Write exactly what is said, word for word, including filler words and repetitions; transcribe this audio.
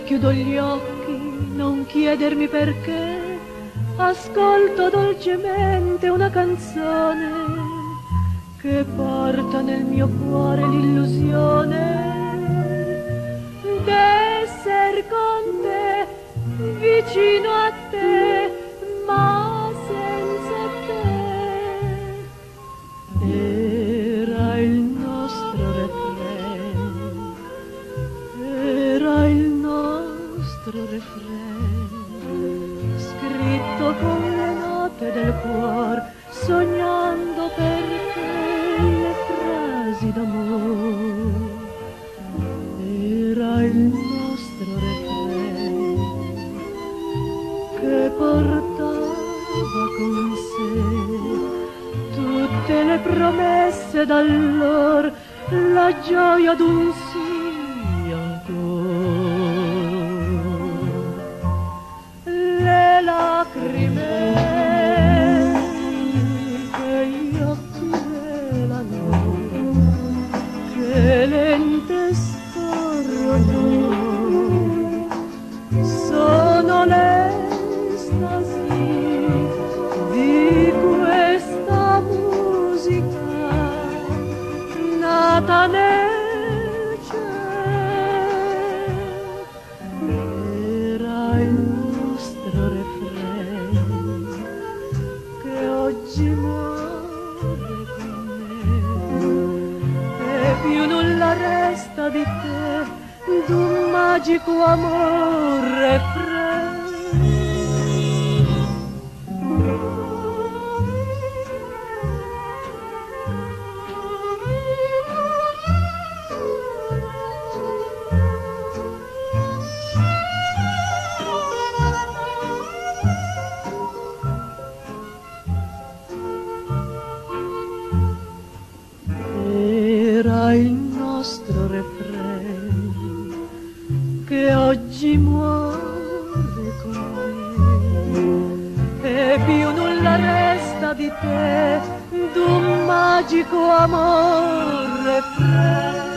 chiudo gli occhi, non chiedermi perché, ascolto dolcemente una canzone che porta nel mio cuore l'illusione d'esser con te, vicino a te, ma senza te. Era il nostro refrain, era il nostro refrain, scritto con le note del cuor, sognando per te le frasi d'amore. Era il nostro refrain che portava con sé tutte le promesse d'allor, la gioia d'un sì ancora, le lacrime che gli occhi velano, che lente scorrono, sono l'estasi di questa musica nata nel cielo. Era il nostro refrain che oggi muore con me, e più nulla resta di te, d'un magico amore refrain. Era il nostro refrain che oggi muore con me, e più nulla resta di te, d'un magico amore refrain.